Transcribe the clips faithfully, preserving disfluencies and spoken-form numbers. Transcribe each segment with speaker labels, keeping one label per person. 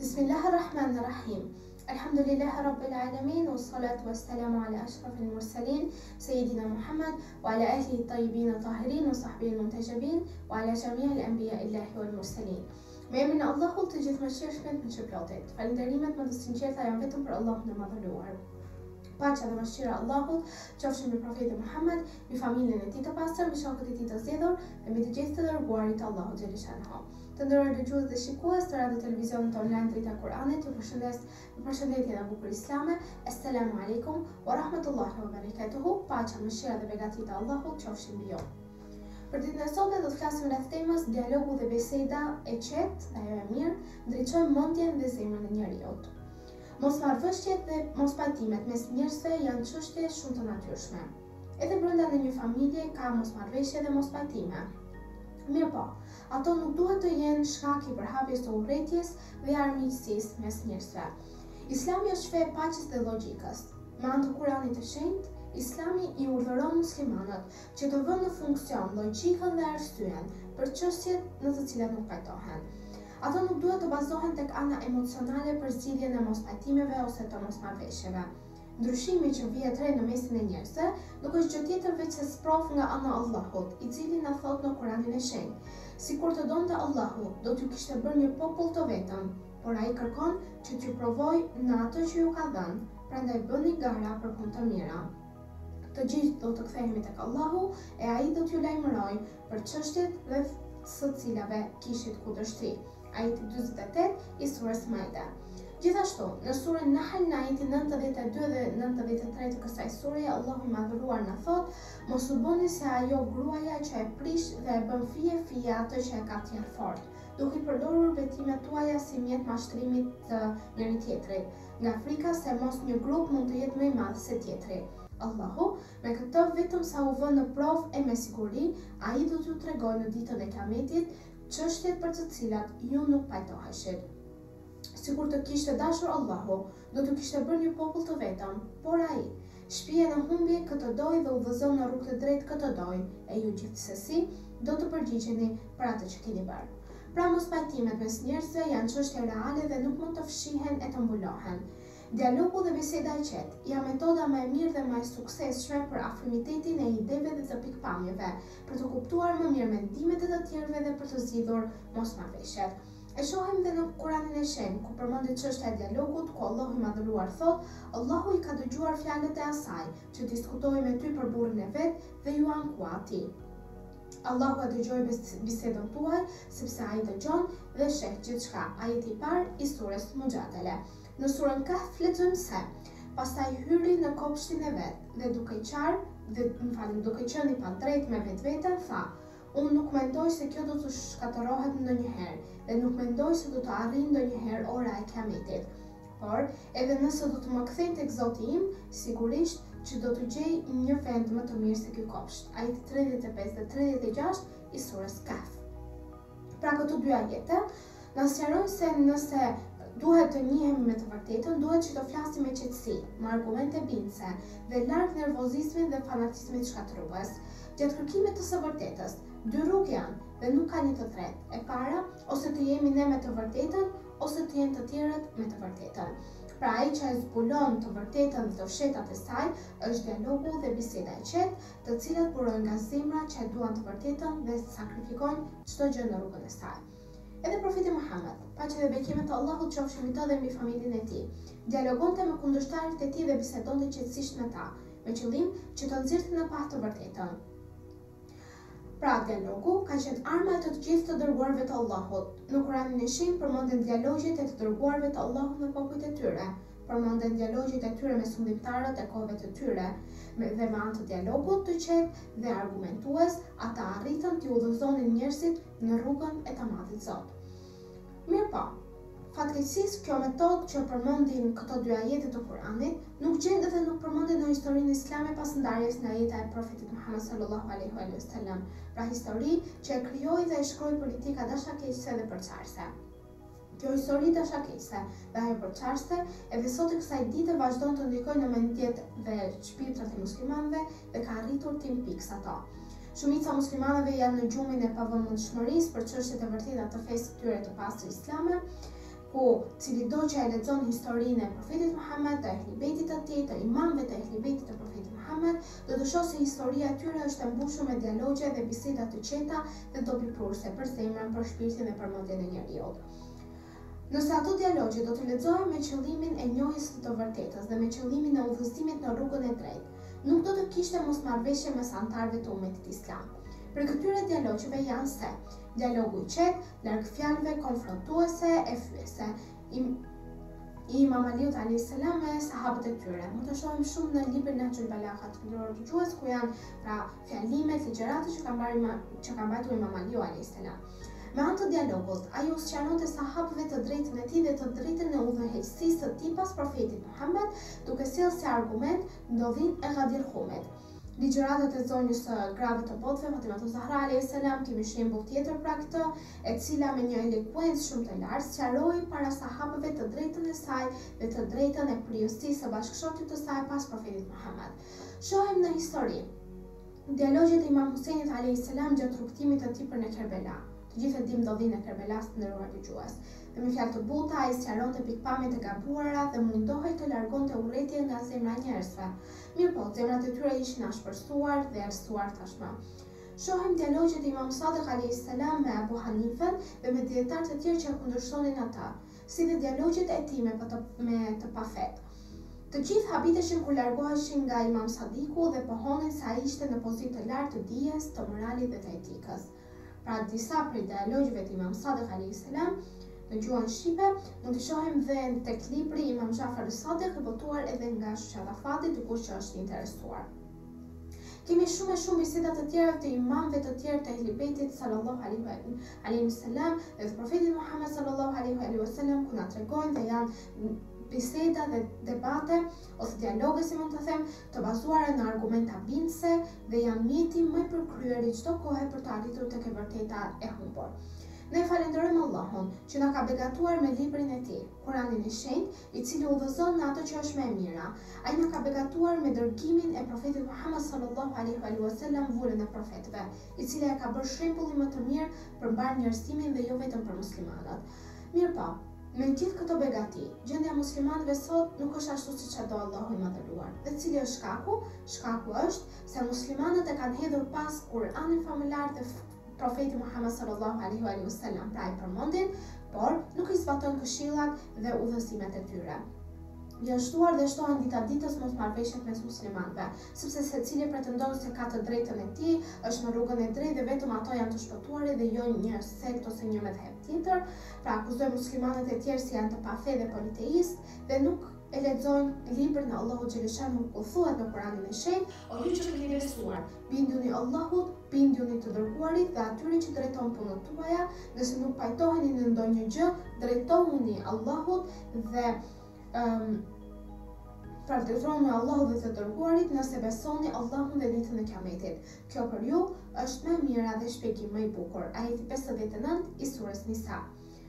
Speaker 1: بسم الله الرحمن الرحيم. الحمد لله رب العالمين، والصلاة والسلام على أشرف المرسلين سيدنا محمد وعلى آله الطيبين الطاهرين وصحبه المنتجبين وعلى جميع الأنبياء الله والمرسلين. Me emrin e Allahut të gjithëmëshirshmit me shpëlotit. Falënderimet më të sinqerta janë vetëm për Allahun e madhëruar. Paqja dhe mëshira e Allahut qofshin mbi profetin Muhammed, mbi familjen e tij të pastër, mbi shokët e tij të zgjedhur dhe mbi të gjithë të dërguarit të Allahut xhaleshanhu. Të nderuar dëgjues dhe shikues të radio televizionit online Drita Kur'anit, ju përshëndes me përshëndetjen e bukur islame. Assalamu alaikum wa rahmatullahi wa barakatuhu. Paqja, mëshira dhe begatit e Allahut qofshin mbi ju. Për ditën e sotme do të flasim rreth temës dialogu dhe biseda e qetë dhe ajo e mirë ndriçojnë mendjen dhe zemrën e njeriut. Mosmarrveshjet dhe mospajtimet mes njerëzve janë çështje shumë të natyrshme. Edhe brenda në një familje ka mosmarrveshje dhe mospajtime. Mirë po, ato nuk duhet të jenë shkak i përhapjes të urrëties dhe armiqësisë mes njerëzve. Islami është fe e paqes dhe logjikës. Me anë të Kuranit të shenjtë, Islami i urdhëron muslimanët që të vënë në funksion logjikën dhe arsyen për çështjet në të cilat nuk pajtohen. Ato nuk duhet të bazohen tek ana emocionale për zgjidhjen e mospajtimeve ose të mosmarrveshjeve. Ndryshimi që vjen re në mesin e njerëzve nuk është gjë tjetër veç se sprov nga ana e Allahut, i cili na thot në Kuranin e shenjtë: sikur të donte Allahu, do t'ju kishte bërë një popull të vetëm, por ai kërkon që t'ju provojë në atë që ju ka dhënë, prandaj bëni gara për punë të mira. Të gjithë do të kthehemi tek Allahu e ai do t'ju lajmërojë për çështjet dhe së cilave kishit kundërshtri. Ajeti dyzet e tetë i surës Maide. Gjithashtu, në surën Nahl në ajetin nëntëdhjetë e dy dhe nëntëdhjetë e tre të kësaj sureje, Allahu i madhëruar na thot: mos u bëni se ajo gruaja që e prish dhe e bën fije fije atë që e ka tjetër fort, duke i përdorur betimet tuaja si mjet mashtrimit të njëri tjetrit, nga frika se mos një grup mund të jetë më i madh se tjetri. Allahu, me këtë vetëm sa u vë në provë e me siguri, ai do t'ju tregojë në ditën e Kiametit çështjet për të cilat ju nuk pajtoheshit. Sikur të kishte dashur Allahu, do t'ju kishte bërë një popull të vetëm, por ai shpije në humbje këtë doj dhe udhëzon në rrugë të drejtë këtë doj, e ju gjithsesi do të përgjigjeni për atë që keni bërë. Pra mospajtimet mes njerëzve janë çështje reale dhe nuk mund të fshihen e të mbulohen. Dialogu dhe biseda e qetë janë metoda më e mirë dhe më e suksesshme për afrimitetin e ideve dhe të pikpamjeve, për të kuptuar më mirë mendimet e të tjerëve dhe për të zgjidhur mosmarrveshjet. E shohim dhe në Kuranin e shenjtë, ku përmendet çështja e dialogut, ku Allahu i madhëruar thot: Allahu i ka dëgjuar fjalët e asaj që diskutoi me ty për burrin e vet dhe ju ankua atij. Allahu e dëgjoi bisedën tuaj, sepse ai dëgjon dhe sheh gjithçka. Ajeti i parë i surës Mujadala. Në surën Kahf lexojmë se pastaj hyri në kopshtin e vet dhe duke qarë dhe më falni, duke qenë i padrejtë me vetveten, tha: unë nuk mendoj se kjo do të shkatërohet ndonjëherë dhe nuk mendoj se do të arrijë ndonjëherë ora e Kiametit. Por edhe nëse do të më kthej tek Zoti im, sigurisht që do të gjej një vend më të mirë se ky kopsht. Ajeti tridhjetë e pesë dhe tridhjetë e gjashtë i surës Kahf. Pra këto dy ajete na sqarojnë se nëse duhet të njihemi me të vërtetën, duhet që të flasim me qetësi, me argumente bindëse dhe larg nervozizmit dhe fanatizmit shkatërrues. Gjatë kërkimit të së vërtetës, dy rrugë janë dhe nuk ka një të tretë. E para, ose të jemi ne me të vërtetën, ose të jenë të tjerët me të vërtetën. Pra ai që e zbulon të vërtetën dhe të fshetat e saj është dialogu dhe biseda e qetë, të cilat burojnë nga zemra që e duan të vërtetën dhe sakrifikojnë çdo gjë në rrugën e saj. Edhe profeti Muhammed, paqja dhe bekimet e Allahut qofshin mbi të dhe mbi familjen e tij, dialogonte me kundërshtarit e tij dhe bisedonte qetësisht me ta, me qëllim që të nxjerrte në pa të vërtetën. Pra dialogu ka qenë arma e të gjithë të dërguarve të Allahut. Në Kuranin e shenjtë përmenden dialogjet e të dërguarve të Allahut me popujt e tyre, përmenden dialogjet e tyre me sundimtarët e kohëve të tyre, dhe me anë të dialogut të qetë dhe argumentues, ata arritën t'i udhëzonin njerëzit në rrugën e të madhit Zot. Mirë po, fatkeqësisht kjo metodë që përmendin këto dy ajete të Kuranit nuk gjendet dhe nuk përmendet në historinë islame pas ndarjes në ajete e profetit Muhammed sallallahu alaihi wasallam, pra histori që e krijoi dhe e shkroi politika dashakeqëse dhe përçarëse. Kjo histori dashakeqëse dhe ajo përçarëse edhe sot e kësaj dite vazhdon të ndikojë në mendjet dhe shpirtrat e muslimanëve dhe ka arritur tim piks ato. Shumica muslimanëve janë në gjumin e pavëmendshmërisë për çështjet e vërteta të fesë së tyre të pastër islame, ku cili do që e lexon historinë e profetit Muhammed, të ehlibetit të tij, të imamëve të ehlibetit të profetit Muhammed, do të shohë se historia e tyre është e mbushur me dialogje dhe biseda të qeta dhe dobipruese për zemrën, për shpirtin dhe për mendjen e njeriu. Nëse ato dialogje do të lexohen me qëllimin e njohjes së të vërtetës dhe me qëllimin e udhëzimit në rrugën e drejtë, nuk do të kishte mosmarrveshje mes anëtarëve të ummetit islam. Për këtyre dialogjeve janë se dialogu i qetë, larg fjalëve konfrontuese e fyese, i, i Imam Aliut alayhis salam me sahabët e tyre. Mund të shohim shumë në librin Nahjul Balagha të ndëror të gjuhës, ku janë pra fjalimet, ligjëratat që ka mbarë që ka mbajtur Imam Aliu alayhis salam. Me anë të dialogut, ai u sqaronte sahabëve të drejtën e tij dhe të drejtën e udhëheqësisë së tij pas profetit Muhammed, duke sjellë si argument ndodhin e Ghadir Khumet. Ligjëratat e zonjës së grave të botëve, Fatimatu Zahra alayhis salam, kemi shembull tjetër pra këtë, e cila me një elokvencë shumë të lartë sqaroi para sahabëve të drejtën e saj dhe të drejtën e periudhësisë së bashkëshortit të saj pas profetit Muhammed. Shohim në histori dialogjet e Imam Husajnit alayhis salam gjatë rrugtimit të tij për në Kerbela. Të gjithë e dim ndodhin e Kerbelas të nderuar dëgjues. Dhe me fjalë të buta ai sqaronte pikpamjet e gabuara dhe mundohej të largonte urrëtitje nga zemra e njerëzve. Mirëpo, zemrat e tyre ishin ashpërsuar dhe errësuar tashmë. Shohim dialogjet e Imam Sadiq alayhis salam me Abu Hanifën dhe me dietarë të tjerë që kundërshtonin ata, si dhe dialogjet e tij me të, me të pafet. Të gjithë habiteshin kur largoheshin nga Imam Sadiku dhe pohonin se ai ishte në pozitë të lartë të dijes, të moralit dhe të etikës. Pra disa prej dialogjeve të Imam Sadiq alayhis salam në gjuhën shqipe mund të shohim dhe tek libri Imam Jafar Sadiq i botuar edhe nga shoqata Fati, dikush që është interesuar. Kemi shumë e shumë biseda të tjera të imamëve të tjerë të ehlibetit sallallahu alaihi wasallam dhe të profetit Muhammed sallallahu alaihi wasallam, ku na tregojnë dhe janë biseda dhe debate ose dialoge, si mund të them, të bazuara në argumenta bindëse dhe janë mjeti më i përkryeri çdo kohë për të arritur tek e vërteta e humbur. Ne falenderojmë Allahun që na ka begatuar me librin e tij, Kur'anin e Shenjtë, i cili udhëzon në ato që është më e mira. Ai na ka begatuar me dërgimin e profetit Muhammed sallallahu alaihi wasallam, vullën e profetëve, i cili e ka bërë shembullin më të mirë për mbar njerëzimin dhe jo vetëm për muslimanët. Mirëpo, me gjithë këto begati, gjendja e muslimanëve sot nuk është ashtu siç e do Allahu i Madhëruar. Dhe cili është shkaku? Shkaku është se muslimanët e kanë hedhur pas Kur'anin famullar dhe profeti Muhammed sallallahu alaihi wasallam, pra i përmendin, por nuk i zbatojnë këshillat dhe udhëzimet e tyre. Janë shtuar dhe shtohen dita ditës mosmarrveshjet mes muslimanëve, sepse secili pretendon se ka të drejtën e tij, është në rrugën e drejtë dhe vetëm ato janë të shpëtuar dhe jo një sekt ose një medhheb tjetër. Pra akuzojnë muslimanët e tjerë se janë të pafe dhe politeist dhe nuk e lexojnë librin e Allahut xheleshanu, ku thuhet në Kur'anin e Shenjtë: "O ju që keni besuar, binduni Allahut, binduni të dërguarit dhe atyre që drejton punët tuaja, nëse nuk pajtoheni në ndonjë gjë, drejtohuni Allahut dhe um, pra drejtohuni Allahut dhe të dërguarit nëse besoni Allahun dhe ditën e Kiametit. Kjo për ju është më e mira dhe shpjegim më i bukur." Ajeti pesëdhjetë e nëntë i surës Nisa.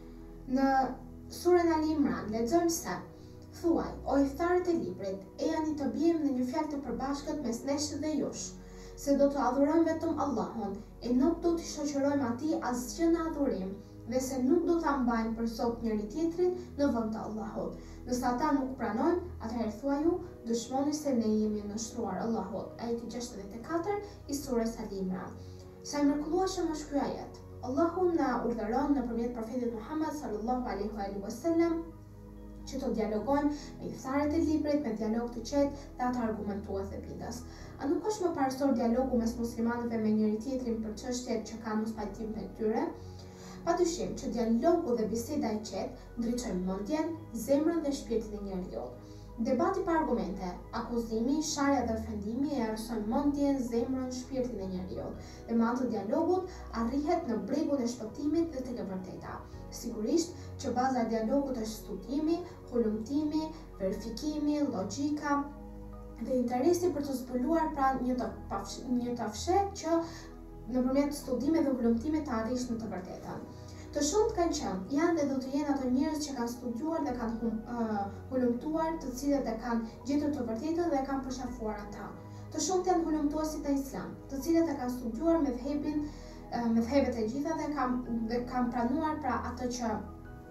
Speaker 1: Në surën Ali Imran lexojmë se: "Thuaj, o hithtarët e librit, e janë të biem në një fjalë të përbashkët mes nesh dhe jush, se do të adhurojmë vetëm Allahun, e nuk do të shoqërojmë atij asgjë në adhurim, dhe se nuk do ta mbajmë për zot njëri tjetrin në vend të Allahut. Nëse ata nuk pranojnë, atëherë thuaju, dëshmoni se ne jemi në shtruar Allahut." Ajeti gjashtëdhjetë e katër i surës Ali Imran. Sa i mrekullueshëm është ky ajet. Allahu na urdhëron nëpërmjet profetit Muhammed sallallahu alaihi wasallam që të dialogojmë me hithtarët e librit, me dialog të qetë dhe ata argumentues dhe bindës. A nuk është më parësor dialogu mes muslimanëve me njëri tjetrin për çështjet që kanë mospajtim me tyre? Padyshim që dialogu dhe biseda e qetë ndriçojnë mendjen, zemrën dhe shpirtin e njeriu. Debati pa argumente, akuzimi, sharja dhe ofendimi e errësojnë mendjen, zemrën, shpirtin e njeriu. Dhe me anë të dialogut arrihet në bregun e shpëtimit dhe tek e vërteta. Sigurisht që baza e dialogut është studimi, hulumtimi, verifikimi, logjika dhe interesi për të zbuluar pra një të, një të fshet që nëpërmjet studimit dhe hulumtimit të arrish në të vërtetën. Të shumt kanë qenë, janë dhe do të jenë ato njerëz që kanë studiuar dhe kanë hum, uh, hulumtuar, të cilët e kanë gjetur të vërtetën dhe e kanë përshafuar ata. Të shumt janë hulumtuesit e Islam, të cilët e kanë studiuar me dhëbin, uh, me dhëbet e gjitha dhe kanë dhe kanë pranuar pra atë që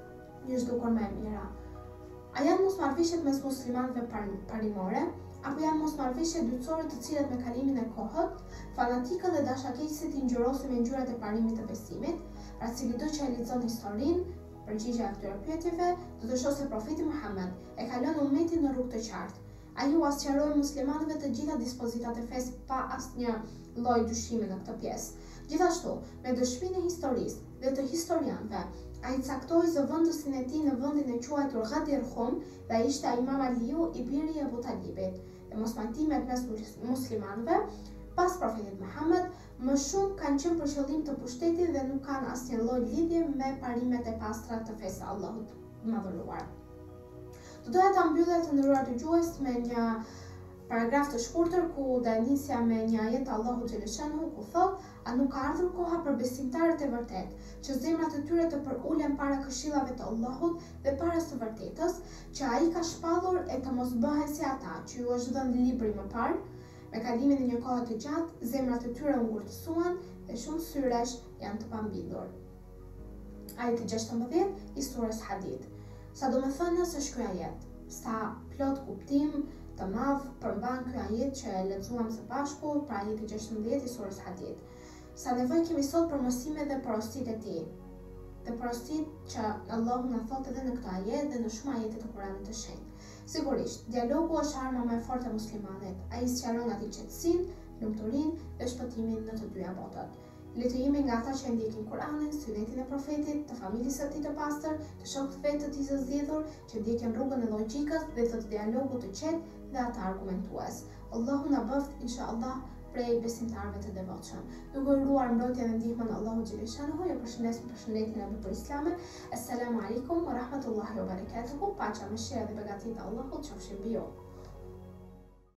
Speaker 1: një zhdukur më e mira. A janë mosmarrëveshjet mes muslimanëve parimore, apo janë mosmarrëveshje dytësore të cilat me kalimin e kohët, fanatikët dhe dashakeqësit i ngjyrosin me ngjyrat e parimit të besimit, pra cilido që e lexon historinë, përgjigjja e këtyre pyetjeve do të shohë se profeti Muhammed e kalon ummetin në rrugë të qartë. Ai u sqaroi muslimanëve të gjitha dispozitat e fesë pa asnjë lloj dyshimi në këtë pjesë. Gjithashtu, me dëshminë e historisë dhe të historianëve, ai caktoi zëvendësin e tij në vendin e quajtur Ghadir Khum dhe ai ishte Imam Aliu i biri i Abu Talibit. Dhe mosmarrëtimet mes muslimanëve pas profetit Muhammed më shumë kanë qenë për qëllim të pushtetit dhe nuk kanë asnjë lloj lidhje me parimet e pastra të fesë së Allahut të Madhëruar. Do doja ta mbyllja të nderuar dëgjues me një paragraf të shkurtër ku do nisja me një ajet të Allahut xhaleshanuhu ku thot: "A nuk ka ardhur koha për besimtarët e vërtet, që zemrat e tyre të përulen para këshillave të Allahut dhe para së vërtetës, që ai ka shpallur e të mos bëhen si ata që ju është dhënë libri më parë, me kalimin e një kohe të gjatë, zemrat e tyre u ngurtësuan dhe shumë syresh janë të pambidur." Ajeti gjashtëmbëdhjetë i surës Hadid. Sa do me thënë se shkry ajet, sa plot kuptim të madh përmban ky ajet që e lexuam së bashku, pra ajeti gjashtëmbëdhjetë i surës Hadid. Sa nevojë kemi sot për mësime dhe porositë e tij. Dhe porositë që Allahu na thotë edhe në këtë ajet dhe në shumë ajete të Kuranit të shenjtë. Sigurisht, dialogu është arma më e fortë e muslimanit. Ai sqaron atij qetësinë, lumturinë dhe shpëtimin në të dyja botat. Le të jemi nga ata që ndjekin Kur'anin, sunetin e profetit, të familjes së tij të pastër, të shokët vetë të tij të zgjedhur, që ndjekin rrugën e logjikës dhe të dialogut të qetë dhe ata argumentues. Allahu na bëft inshallah prej besimtarëve të devotshëm. Duke uruar mbrojtjen dhe ndihmën e Allahut xhaleshanuhu, ju përshëndes me përshëndetjen e bukur islame. Assalamu alaikum wa rahmatullahi wa barakatuhu. Paqja, mëshira dhe begatia e Allahut qofshin mbi ju.